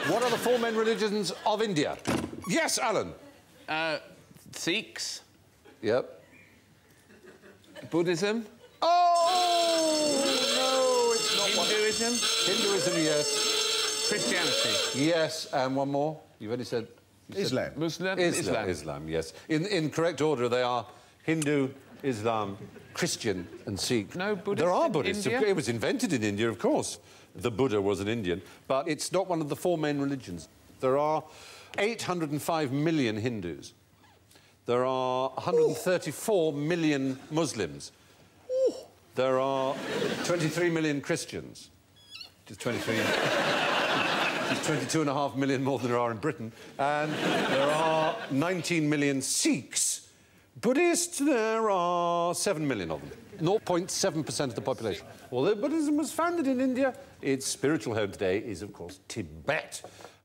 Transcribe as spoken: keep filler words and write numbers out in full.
What are the four main religions of India? Yes, Alan. Uh, Sikhs. Yep. Buddhism. Oh, no, it's not Hinduism. One. Hinduism, yes. Christianity. Yes, and one more. You've only said... You Islam. Said... Muslim. Islam. Islam. Islam, yes. In, in correct order, they are Hindu, Islam, Christian and Sikh. No Buddhists There are in Buddhists. India? It was invented in India, of course. The Buddha was an Indian, but it's not one of the four main religions. There are eight hundred and five million Hindus. There are one hundred and thirty-four Ooh. Million Muslims. Ooh. There are twenty-three million Christians. Just twenty-three... It's twenty-two and a half million more than there are in Britain. And there are nineteen million Sikhs. Buddhists, there are seven million of them. zero point seven percent of the population. Although Buddhism was founded in India, its spiritual home today is, of course, Tibet.